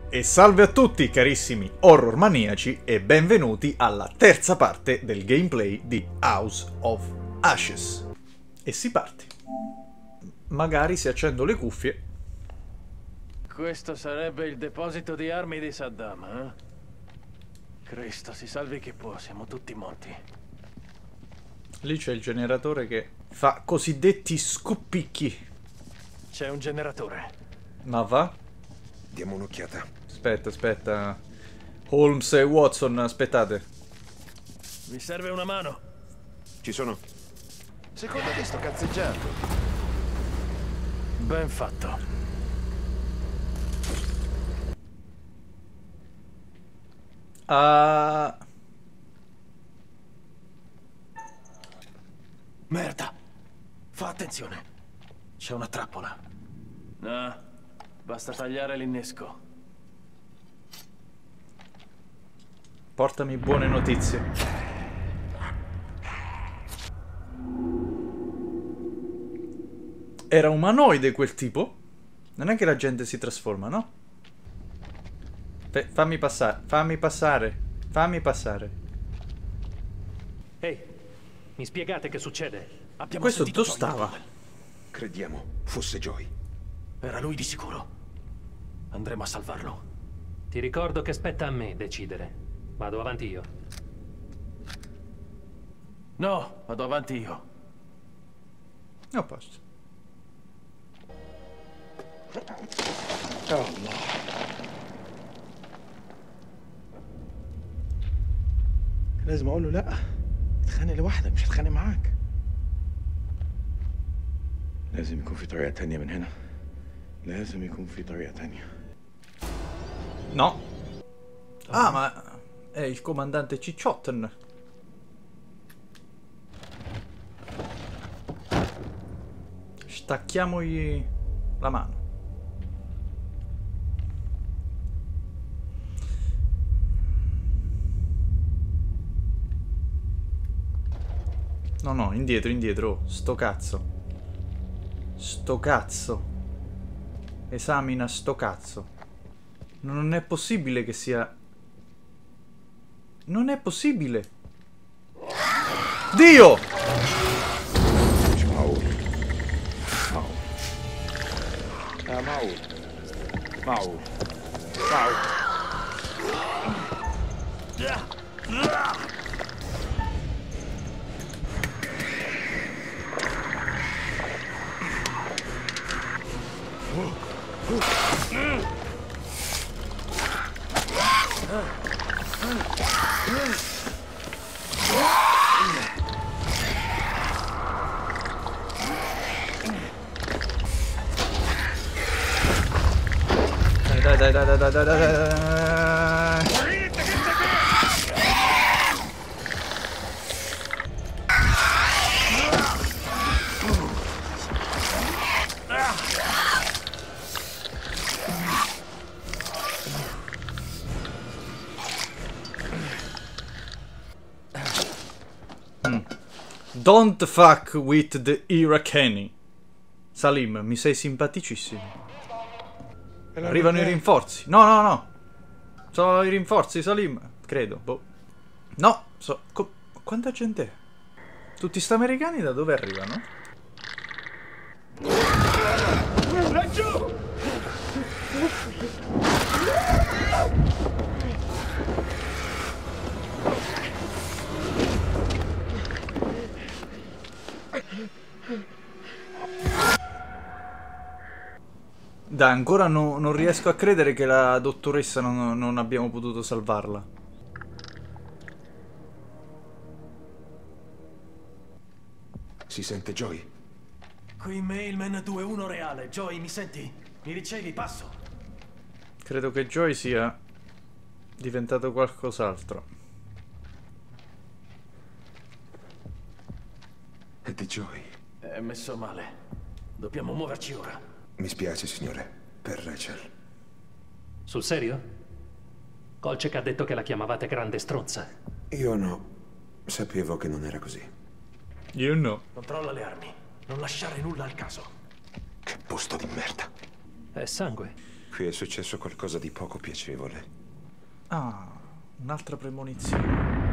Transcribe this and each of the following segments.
E salve a tutti carissimi horror maniaci e benvenuti alla terza parte del gameplay di House of Ashes. E si parte. Magari se accendo le cuffie. Questo sarebbe il deposito di armi di Saddam, eh? Cristo, si salvi chi può, siamo tutti morti. Lì c'è il generatore che fa cosiddetti scoppicchi. C'è un generatore. Ma va? Diamo un'occhiata. Aspetta. Holmes e Watson, aspettate. Vi serve una mano? Ci sono? Secondo te sto cazzeggiando? Ben fatto. Merda! Fa attenzione. C'è una trappola. No, basta tagliare l'innesco. Portami buone notizie. Era umanoide quel tipo? Non è che la gente si trasforma, no? Fammi passare. Ehi, mi spiegate che succede? Abbiamo Questo sentito dove stava? Crediamo fosse Joy. Era lui di sicuro. Andremo a salvarlo. Ti ricordo che spetta a me decidere. Vado avanti io. No, vado avanti io. A posto. لازم اقول له لا اتخانق لوحدك مش هتخانق معاك. لازم يكون في طريقة تانية من هنا. لازم يكون في طريقة تانية. No. Ah, ma è il comandante Cicciotton. Stacchiamogli la mano. No, indietro. Sto cazzo. Esamina sto cazzo. Non è possibile che sia... Non è possibile. Dio! مش معقول. معقول. معقول. Dai. Don't fuck with the Iraqeni. Salim, mi sei simpaticissimo. Arrivano i rinforzi. No. Sono i rinforzi, Salim. Credo. Boh. No. Quanta gente è? Tutti sti americani da dove arrivano? Laggiù! Dai, ancora non riesco a credere che la dottoressa non abbiamo potuto salvarla. Si sente Joy? Qui Mailman 2-1 reale. Joy, mi senti? Mi ricevi? Passo. Credo che Joy sia diventato qualcos'altro. È di Joy. È messo male. Dobbiamo muoverci ora. Mi spiace, signore. Per Rachel. Sul serio? Kolchek ha detto che la chiamavate grande stronza. Io no. Sapevo che non era così. Io no. Controlla le armi. Non lasciare nulla al caso. Che posto di merda. È sangue. Qui è successo qualcosa di poco piacevole. Ah, un'altra premonizione.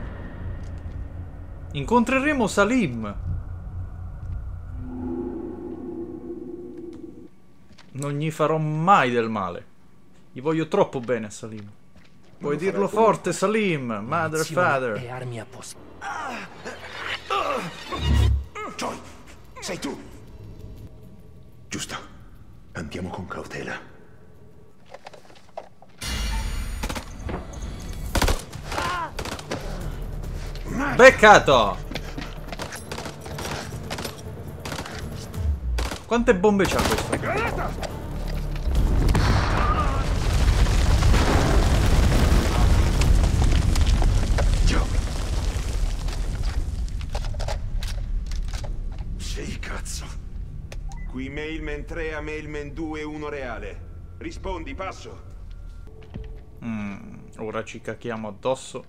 Incontreremo Salim. Non gli farò mai del male. Gli voglio troppo bene a Salim. Puoi dirlo forte, Salim. Mother, father. E armi a posto. Joy, sei tu. Giusto. Andiamo con cautela. Beccato! Quante bombe c'ha questo? Sì, cazzo. Qui Mailman 3 a Mailman 2 1 reale. Rispondi, passo. Ora ci cacchiamo addosso.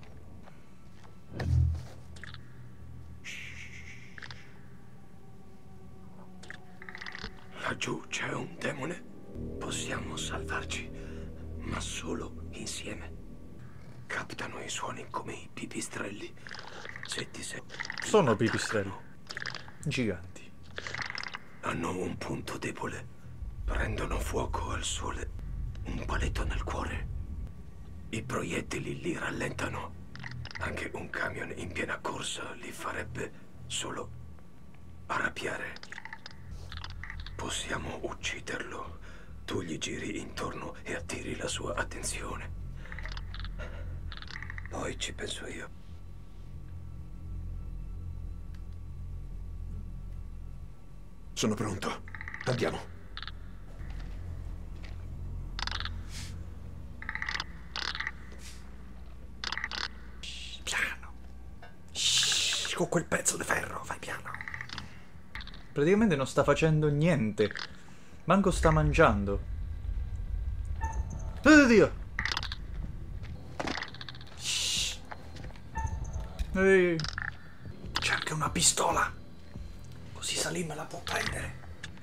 Laggiù c'è un demone. Possiamo salvarci, ma solo insieme. Captano i suoni come i pipistrelli. Se ti sei... Sono pipistrelli. Giganti. Hanno un punto debole. Prendono fuoco al sole. Un paletto nel cuore. I proiettili li rallentano. Anche un camion in piena corsa li farebbe solo arrabbiare. Possiamo ucciderlo. Tu gli giri intorno e attiri la sua attenzione. Poi ci penso io. Sono pronto. Andiamo. Piano. Shhh, con quel pezzo di ferro, fai piano. Praticamente non sta facendo niente. Manco sta mangiando. Oddio. Shhh. Ehi. C'è anche una pistola. Così Salim la può prendere.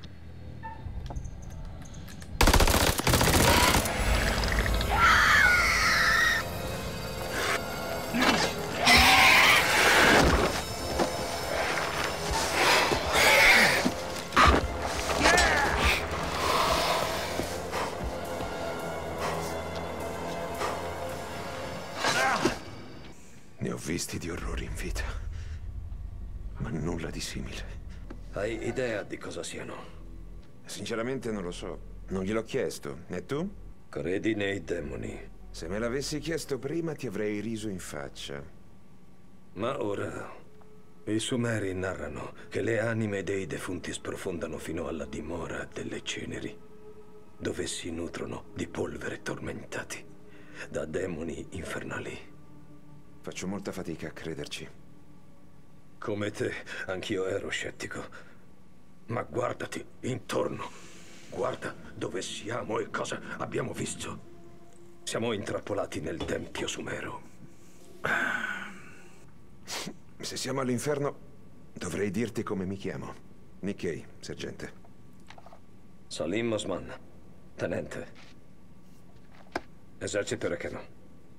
Ne ho visti di orrori in vita, ma nulla di simile. Hai idea di cosa siano? Sinceramente non lo so. Non gliel'ho chiesto. E tu? Credi nei demoni. Se me l'avessi chiesto prima ti avrei riso in faccia. Ma ora i Sumeri narrano che le anime dei defunti sprofondano fino alla dimora delle ceneri, dove si nutrono di polvere tormentati da demoni infernali. Faccio molta fatica a crederci. Come te, anch'io ero scettico. Ma guardati intorno. Guarda dove siamo e cosa abbiamo visto. Siamo intrappolati nel tempio sumero. Se siamo all'inferno, dovrei dirti come mi chiamo. Nikkei, sergente. Salim Osman, tenente. Esercito Rekheno.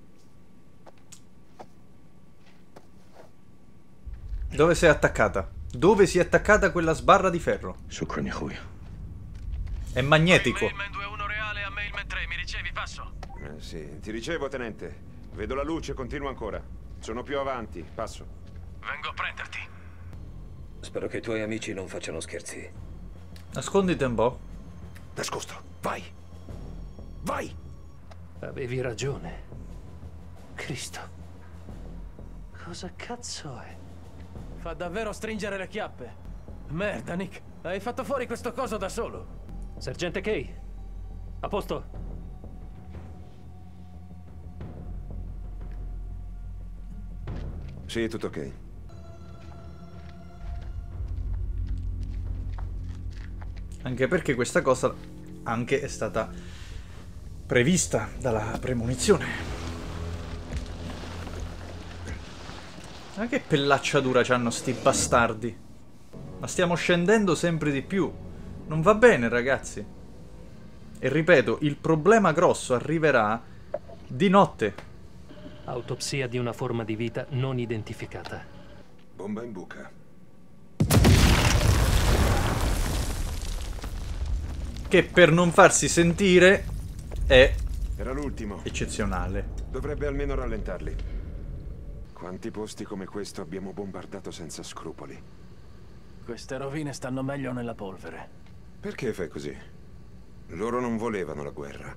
Dove sei attaccata? Dove si è attaccata quella sbarra di ferro? Shukran ya Khuya. È magnetico. Mailman 2-1 reale a Mailman 3, mi ricevi? Passo. Sì, ti ricevo, tenente. Vedo la luce, continua ancora. Sono più avanti, passo. Vengo a prenderti. Spero che i tuoi amici non facciano scherzi. Nasconditi un po'. Nascosto, vai! Vai! Avevi ragione. Cristo. Cosa cazzo è? Fa davvero stringere le chiappe. Merda, Nick. Hai fatto fuori questo coso da solo. Sergente Kay. A posto? Sì, tutto ok. Anche perché questa cosa anche è stata prevista dalla premonizione. Ma che pellacciatura c'hanno sti bastardi? Ma stiamo scendendo sempre di più. Non va bene, ragazzi. E ripeto, il problema grosso arriverà di notte. Autopsia di una forma di vita non identificata. Bomba in buca. Che per non farsi sentire è Era l'ultimo. eccezionale. Dovrebbe almeno rallentarli. Quanti posti come questo abbiamo bombardato senza scrupoli? Queste rovine stanno meglio nella polvere. Perché fai così? Loro non volevano la guerra.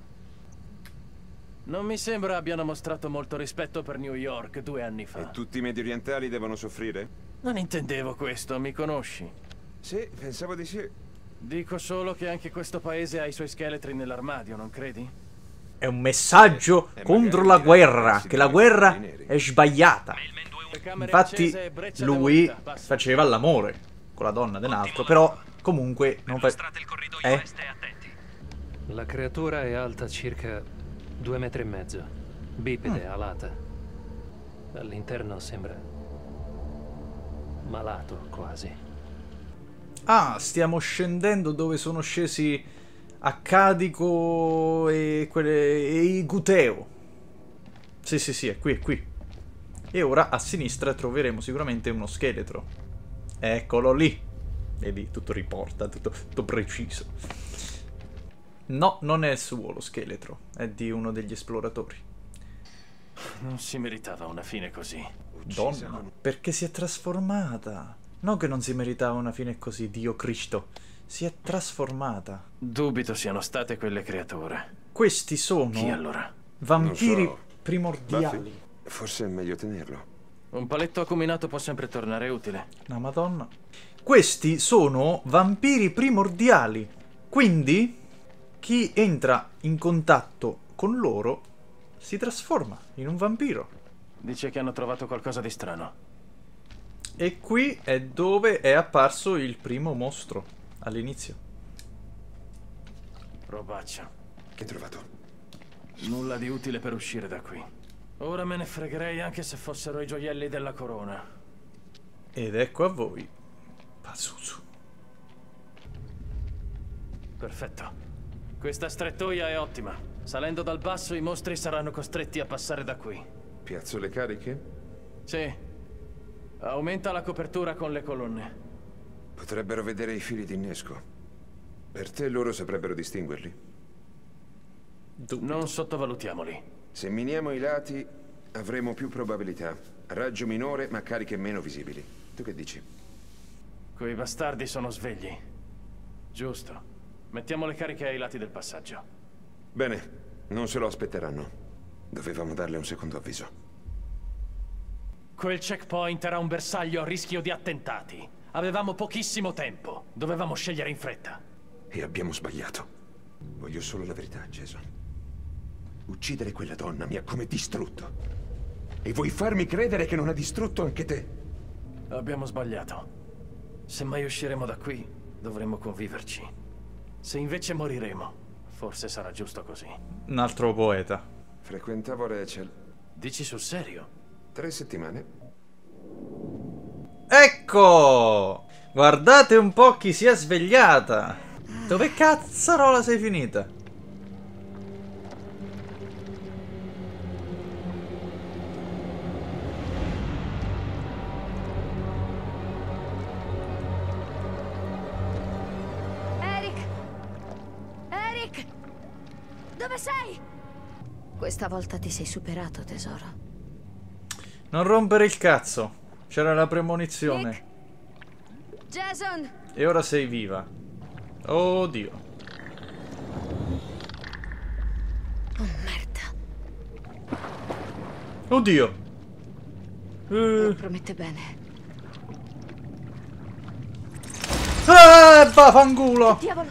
Non mi sembra abbiano mostrato molto rispetto per New York 2 anni fa. E tutti i medio orientali devono soffrire? Non intendevo questo, mi conosci? Sì, pensavo di sì. Dico solo che anche questo paese ha i suoi scheletri nell'armadio, non credi? È un messaggio contro la guerra, che la guerra è sbagliata. Infatti lui faceva l'amore con la donna d'un altro, però comunque non fa... La creatura è alta circa 2,5 metri, bipede, alata. All'interno sembra malato quasi. Ah, stiamo scendendo dove sono scesi Accadico e i Guteo. Sì, è qui. E ora a sinistra troveremo sicuramente uno scheletro. Eccolo lì. Vedi, tutto riporta, tutto preciso. No, non è suo lo scheletro, è di uno degli esploratori. Non si meritava una fine così. Donna, perché si è trasformata. No che non si meritava una fine così, Dio Cristo. Si è trasformata. Dubito siano state quelle creature. Questi sono Chi allora? vampiri Non so. primordiali. Buffy, forse è meglio tenerlo. Un paletto acuminato può sempre tornare utile. La Madonna. Questi sono vampiri primordiali. Quindi chi entra in contatto con loro si trasforma in un vampiro. Dice che hanno trovato qualcosa di strano. E qui è dove è apparso il primo mostro all'inizio. Robaccia. Che hai trovato? Nulla di utile per uscire da qui. Ora me ne fregherei anche se fossero i gioielli della corona. Ed ecco a voi Pazuzu. Perfetto. Questa strettoia è ottima. Salendo dal basso i mostri saranno costretti a passare da qui. Piazzo le cariche? Sì. Aumenta la copertura con le colonne. Potrebbero vedere i fili d'innesco. Per te loro saprebbero distinguerli. Non sottovalutiamoli. Se miniamo i lati, avremo più probabilità. Raggio minore, ma cariche meno visibili. Tu che dici? Quei bastardi sono svegli. Giusto. Mettiamo le cariche ai lati del passaggio. Bene, non se lo aspetteranno. Dovevamo darle un secondo avviso. Quel checkpoint era un bersaglio a rischio di attentati. Avevamo pochissimo tempo. Dovevamo scegliere in fretta. E abbiamo sbagliato. Voglio solo la verità, Jason. Uccidere quella donna mi ha come distrutto. E vuoi farmi credere che non ha distrutto anche te? Abbiamo sbagliato. Se mai usciremo da qui, dovremo conviverci. Se invece moriremo, forse sarà giusto così. Un altro poeta. Frequentavo Rachel. Dici sul serio? 3 settimane. Ecco! Guardate un po' chi si è svegliata. Dove cazzarola sei finita? Eric! Dove sei? Questa volta ti sei superato, tesoro. Non rompere il cazzo. C'era la premonizione. Nick? Jason! E ora sei viva. Oddio. Oh, merda. Oddio. Non promette bene. Vaffanculo. Diavolo!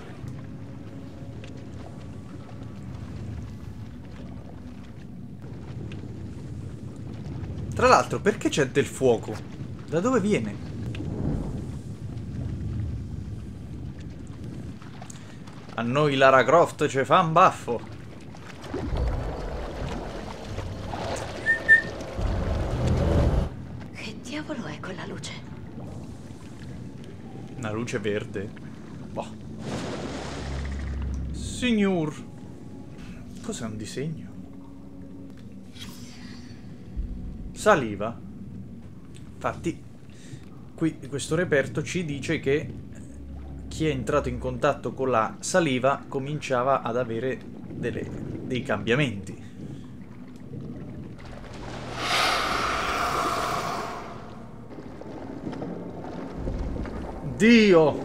Tra l'altro, perché c'è del fuoco? Da dove viene? A noi Lara Croft ci fa un baffo. Che diavolo è quella luce? Una luce verde. Boh. Signor. Cos'è un disegno? Saliva. Infatti, qui questo reperto ci dice che chi è entrato in contatto con la saliva cominciava ad avere dei cambiamenti. Dio!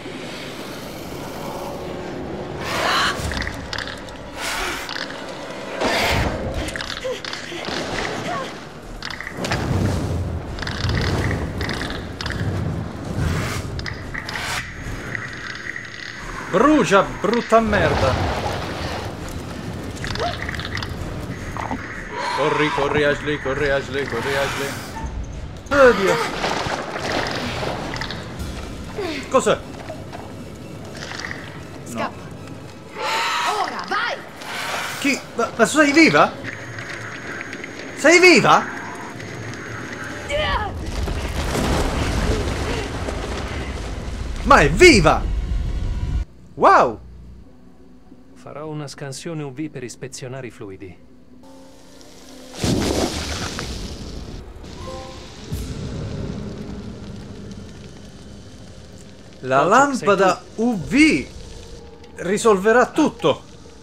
Brucia, brutta merda! Corri, corri Ashley, corri Ashley, corri Ashley. Oddio! Cos'è? Scappa. Ora, vai! Chi? Ma sei viva? Sei viva? Ma è viva! Wow! Farò una scansione UV per ispezionare i fluidi. La lampada UV risolverà tutto.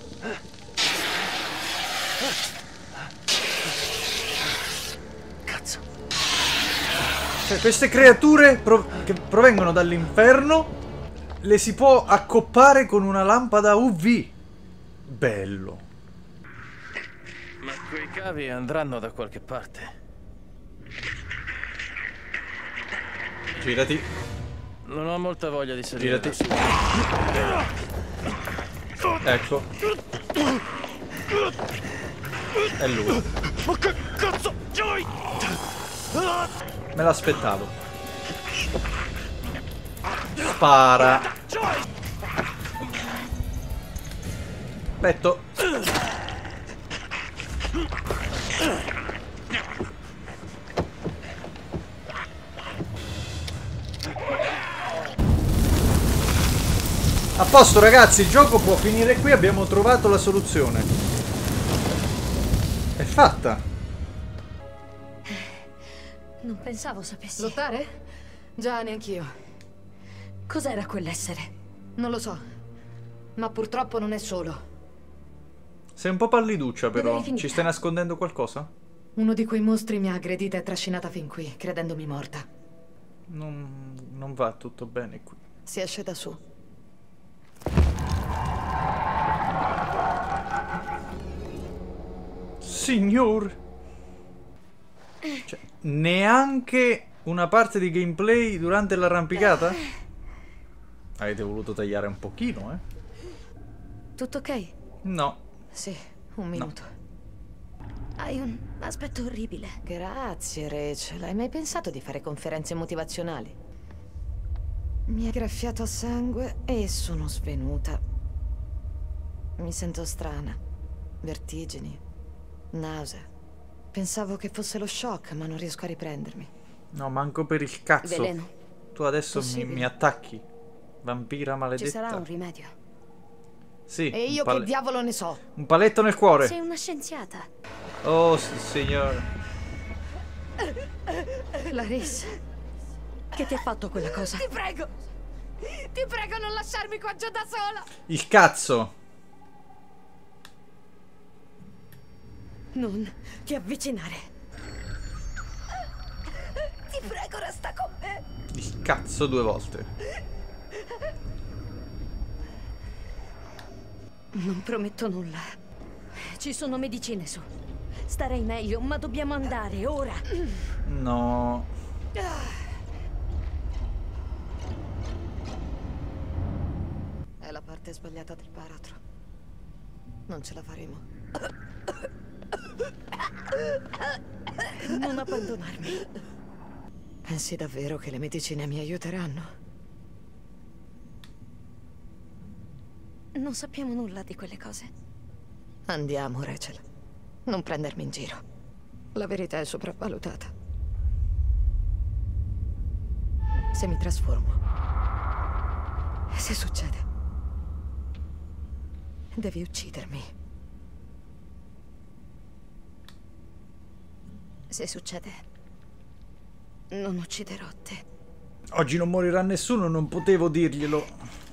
Cazzo. Cioè, queste creature che provengono dall'inferno le si può accoppare con una lampada UV. Bello. Ma quei cavi andranno da qualche parte. Girati. Non ho molta voglia di salire. Girati. Ecco. È lui. Ma che cazzo? Joy! Me l'aspettavo. Spara. Petto. A posto ragazzi, il gioco può finire qui, abbiamo trovato la soluzione. È fatta. Non pensavo sapessi. Lottare? Già, neanch'io. Cos'era quell'essere? Non lo so. Ma purtroppo non è solo. Sei un po' palliduccia però, Dovevi finire. ci stai nascondendo qualcosa? Uno di quei mostri mi ha aggredita e trascinata fin qui, credendomi morta. Non va tutto bene qui. Si esce da su. Signor! Cioè, neanche una parte di gameplay durante l'arrampicata? Avete voluto tagliare un pochino, Tutto ok? No. Sì, un minuto. Hai un aspetto orribile. Grazie, Rachel. Hai mai pensato di fare conferenze motivazionali? Mi è graffiato a sangue e sono svenuta. Mi sento strana. Vertigini. Nausea. Pensavo che fosse lo shock, ma non riesco a riprendermi. No, manco per il cazzo. Veleno. Tu adesso Possibile. mi attacchi. Vampira maledetta. Ci sarà un rimedio. E Sì. io che diavolo ne so? Un paletto nel cuore. Sei una scienziata. Oh, signore. Clarice. Che ti ha fatto quella cosa? Ti prego! Ti prego, non lasciarmi qua giù da sola! Il cazzo. Non ti avvicinare. Ti prego, resta con me. Il cazzo 2 volte. Non prometto nulla. Ci sono medicine su. Starei meglio, ma dobbiamo andare ora. No. È la parte sbagliata del baratro. Non ce la faremo. Non abbandonarmi. Pensi davvero che le medicine mi aiuteranno? Non sappiamo nulla di quelle cose. Andiamo, Rachel. Non prendermi in giro. La verità è sopravvalutata. Se mi trasformo. Se succede. Devi uccidermi. Se succede, non ucciderò te. Oggi non morirà nessuno, non potevo dirglielo.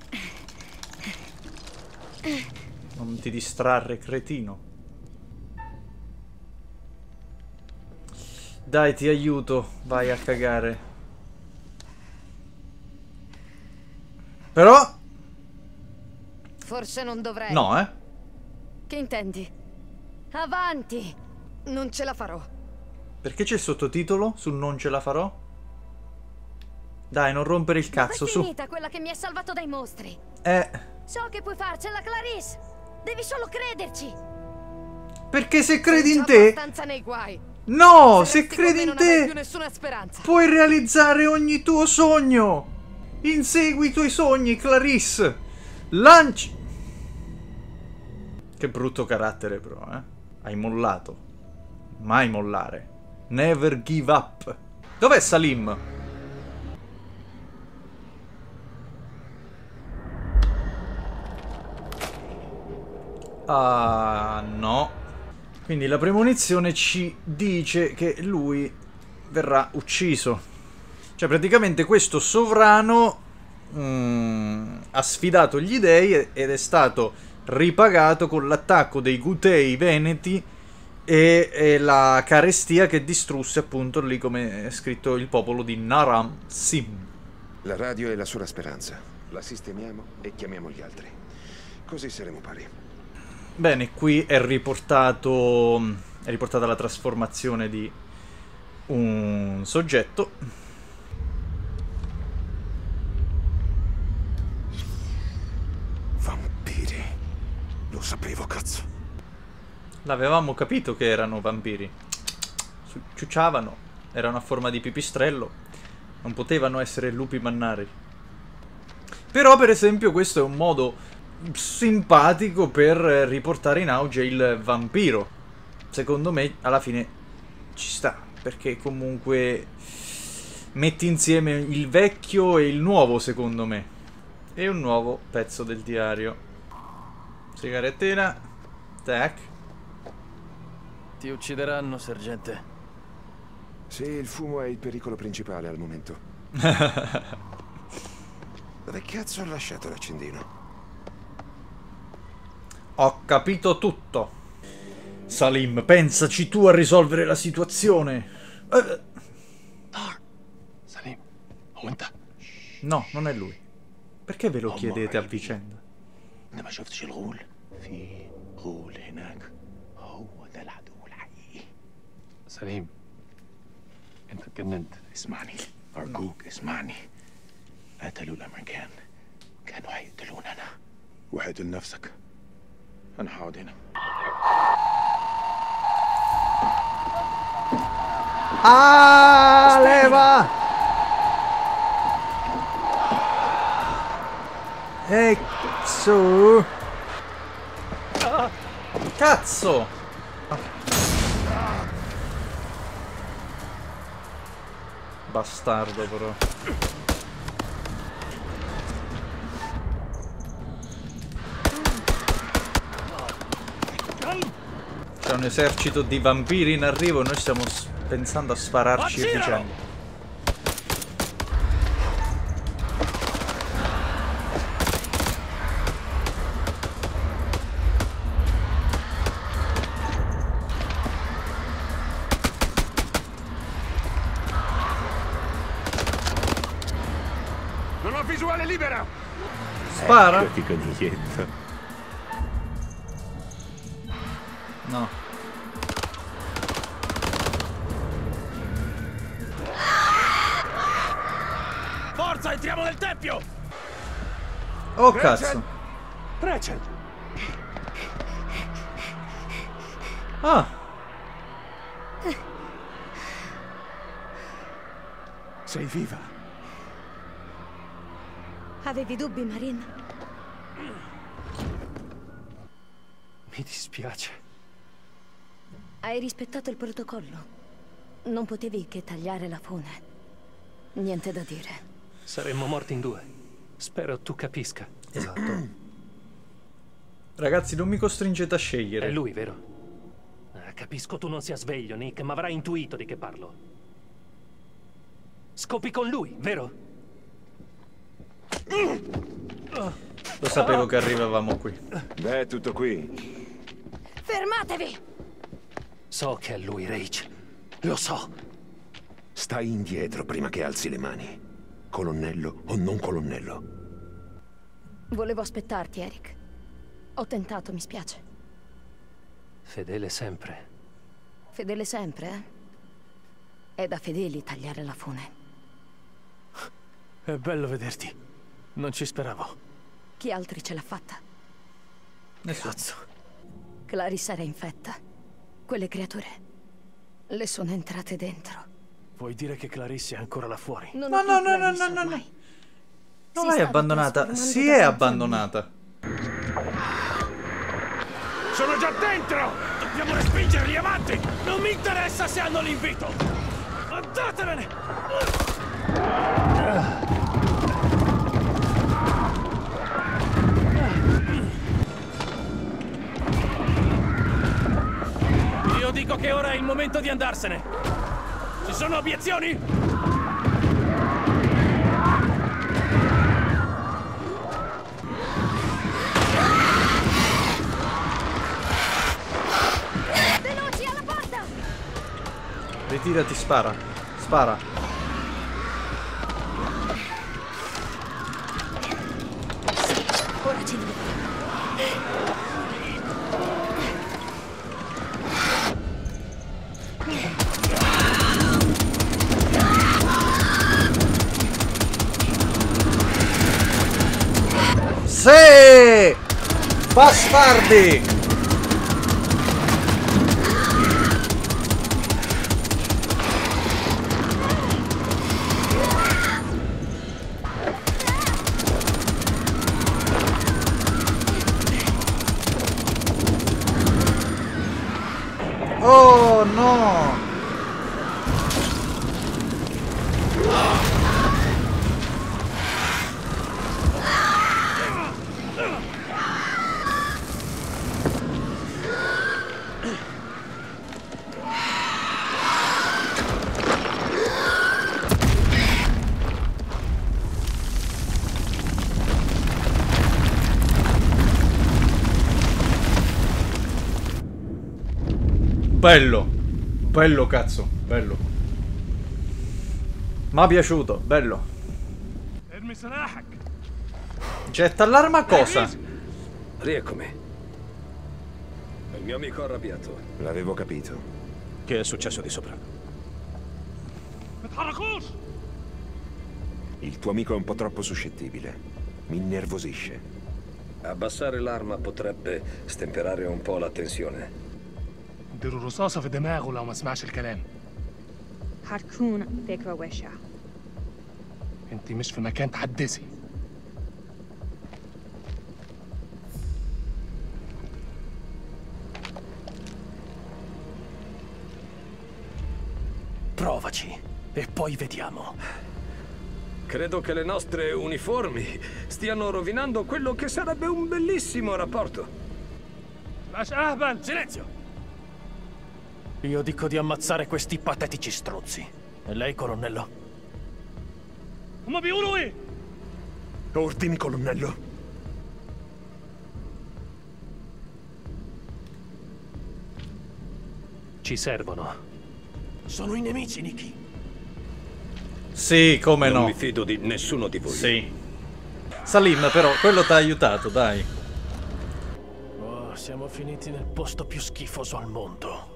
Non ti distrarre, cretino. Dai, ti aiuto. Vai a cagare. Però... Forse non dovrei. No, eh? Che intendi? Avanti! Non ce la farò. Perché c'è il sottotitolo sul non ce la farò? Dai, non rompere il cazzo, Dov'è su. finita quella che mi ha salvato dai mostri? So che puoi farcela, Clarice! Devi solo crederci! Perché se credi in Sei già te... abbastanza nei guai. No, se resti con credi me in non avrai più te... nessuna speranza. Puoi realizzare ogni tuo sogno. Insegui i tuoi sogni, Clarice. Lanci... Che brutto carattere, però, eh? Hai mollato. Mai mollare. Never give up. Dov'è Salim? Ah, no. Quindi la premonizione ci dice che lui verrà ucciso. Cioè, praticamente questo sovrano ha sfidato gli dei ed è stato ripagato con l'attacco dei Gutei Veneti e la carestia che distrusse appunto lì, come è scritto, il popolo di Naram Sim. La radio è la sola speranza. La sistemiamo e chiamiamo gli altri. Così saremo pari. Bene, qui è riportata la trasformazione di un soggetto. Vampiri. Lo sapevo, cazzo. L'avevamo capito che erano vampiri. Ciucciavano, erano a forma di pipistrello. Non potevano essere lupi mannari. Però, per esempio, questo è un modo simpatico per riportare in auge il vampiro. Secondo me alla fine ci sta, perché comunque metti insieme il vecchio e il nuovo, secondo me. E un nuovo pezzo del diario. Sigarettina. Tac. Ti uccideranno, sergente. Sì, il fumo è il pericolo principale al momento. Dove cazzo ho lasciato l'accendino? Ho capito tutto. Salim, pensaci tu a risolvere la situazione. Salim, aguanta. No, non è lui. Perché ve lo chiedete a vicenda? انت ما شفتش الغول؟ في غول هناك هو ده العدو الحقيقي. سليم انت اتجننت. اسمعني ارجوك اسمعني. قتلوا الامريكان كانوا هيقتلوننا. وقتل نفسك. انا هقعد هنا. Ah, leva! Su! Cazzo! Bastardo, però. C'è un esercito di vampiri in arrivo e noi stiamo pensando a spararci a vicenda. Non ho visuale libera! Spara? Ti coniglietto. No. Forza, entriamo nel tempio! Oh, cazzo. Rachel! Ah. Sei viva? Avevi dubbi, Marin? Mi dispiace. Hai rispettato il protocollo. Non potevi che tagliare la fune. Niente da dire. Saremmo morti in due. Spero tu capisca. Esatto. Ragazzi, non mi costringete a scegliere. È lui, vero? Capisco tu non sia sveglio, Nick, ma avrai intuito di che parlo. Scopi con lui, vero? Lo sapevo che arrivavamo qui. Beh, tutto qui. Fermatevi! So che è lui, Rach. Lo so. Stai indietro prima che alzi le mani. Colonnello o non colonnello. Volevo aspettarti, Eric. Ho tentato, mi spiace. Fedele sempre. Fedele sempre, eh? È da fedeli tagliare la fune. È bello vederti. Non ci speravo. Chi altri ce l'ha fatta? Nessuno. Cazzo. Clarissa era infetta. Quelle creature le sono entrate dentro. Vuoi dire che Clarissa è ancora là fuori? Non No, ho più no, no, no, Clarissa no, no, no. ormai. Non Si l'hai stava abbandonata. trasformando Si da è tanti abbandonata. Sono già dentro! Dobbiamo respingerli avanti! Non mi interessa se hanno l'invito! Andatevene! Io dico che ora è il momento di andarsene! Ci sono obiezioni? Veloci alla porta! Ritirati, spara. Spara. Ora ci divertiamo. Sì! Bastardi! Oh no! Bello, bello cazzo, bello. Mi ha piaciuto, bello. Getta l'arma cosa? Rieccomi. Il mio amico arrabbiato. L'avevo capito. Che è successo di sopra? Il tuo amico è un po' troppo suscettibile. Mi innervosisce. Abbassare l'arma potrebbe stemperare un po' la tensione. اديله رصاصة في دماغه لو ما سمعش الكلام. هتكون فكرة وحشة. انت مش في مكان تحدثي. Provaci e poi vediamo. Credo che le nostre uniformi stiano rovinando quello che sarebbe un bellissimo rapporto. Silenzio! Io dico di ammazzare questi patetici strozzi. E lei, colonnello? هما بيقولوا ايه؟ Ordini, colonnello. Ci servono. Sono i nemici, Nicky. Sì, come Non no. mi fido di nessuno di voi. Sì. Salim, però, quello t'ha aiutato, dai. Oh, siamo finiti nel posto più schifoso al mondo.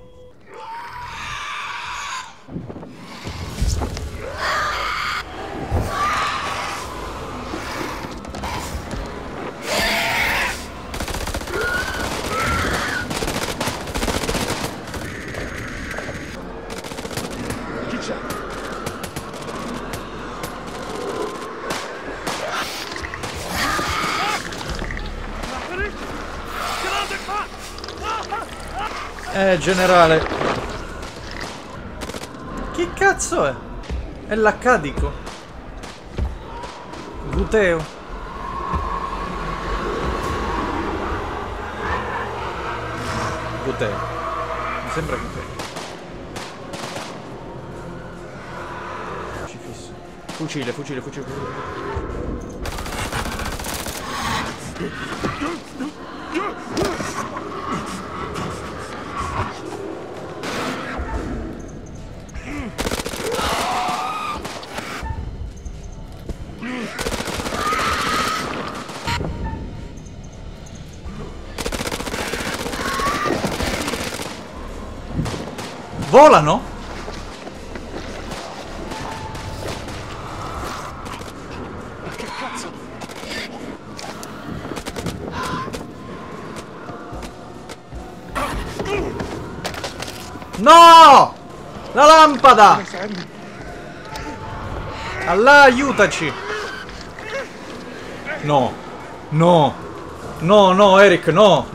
Chi c'è? Generale. Chi cazzo è? È l'accadico. Guteo. Gothè. Mi sembra Gothè. Crocifisso. Fucile, fucile, fucile. Volano? Ma che cazzo? No! La lampada! Allah, aiutaci! No! No! No, no, Eric, no!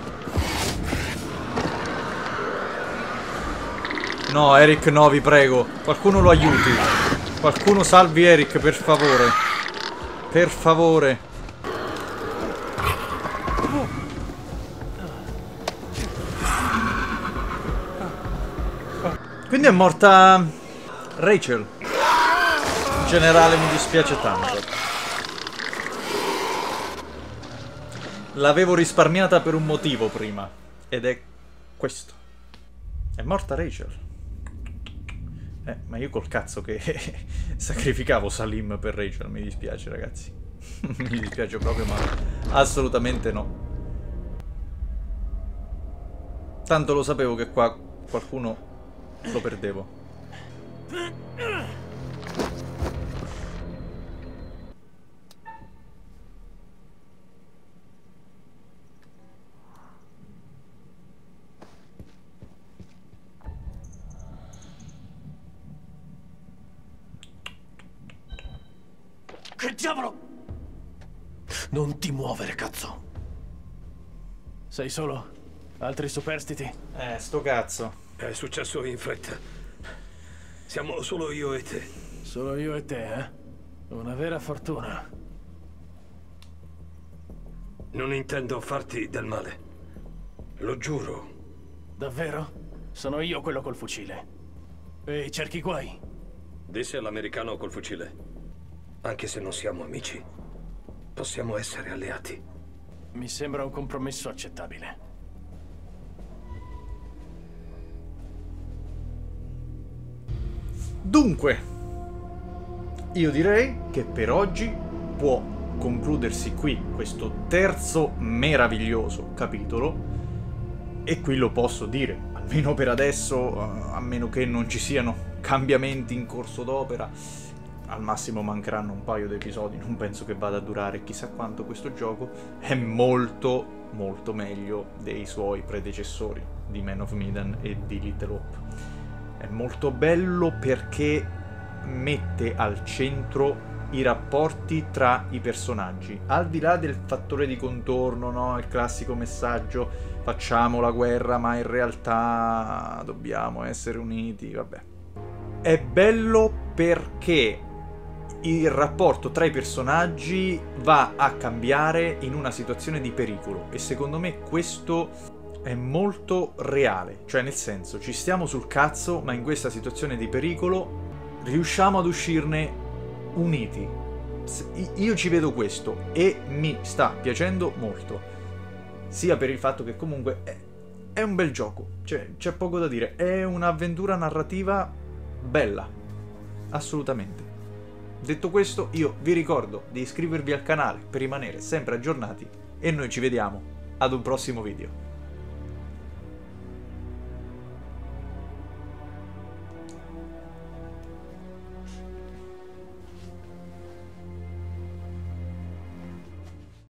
No, Eric, no, vi prego. Qualcuno lo aiuti. Qualcuno salvi Eric, per favore. Per favore. Quindi è morta Rachel. In generale mi dispiace tanto. L'avevo risparmiata per un motivo prima. Ed è questo. È morta Rachel. Ma io col cazzo che sacrificavo Salim per Rachel, mi dispiace ragazzi. Mi dispiace proprio, ma assolutamente no. Tanto lo sapevo che qua qualcuno lo perdevo. Che diavolo? Non ti muovere, cazzo. Sei solo? Altri superstiti? Sto cazzo. È successo in fretta. Siamo solo io e te. Solo io e te, eh? Una vera fortuna. Non intendo farti del male. Lo giuro. Davvero? Sono io quello col fucile. Ehi, cerchi guai? Disse all'americano col fucile. Anche se non siamo amici, possiamo essere alleati. Mi sembra un compromesso accettabile. Dunque, io direi che per oggi può concludersi qui questo terzo meraviglioso capitolo. E qui lo posso dire, almeno per adesso, a meno che non ci siano cambiamenti in corso d'opera. Al massimo mancheranno un paio di episodi, non penso che vada a durare chissà quanto questo gioco. È molto, molto meglio dei suoi predecessori, di Man of Medan e di Little Hope. È molto bello perché mette al centro i rapporti tra i personaggi, al di là del fattore di contorno, no? Il classico messaggio, facciamo la guerra ma in realtà dobbiamo essere uniti, vabbè. È bello perché il rapporto tra i personaggi va a cambiare in una situazione di pericolo e secondo me questo è molto reale, cioè nel senso ci stiamo sul cazzo ma in questa situazione di pericolo riusciamo ad uscirne uniti. Io ci vedo questo e mi sta piacendo molto, sia per il fatto che comunque è un bel gioco, cioè c'è poco da dire, è un'avventura narrativa bella, assolutamente. Detto questo, io vi ricordo di iscrivervi al canale per rimanere sempre aggiornati e noi ci vediamo ad un prossimo video.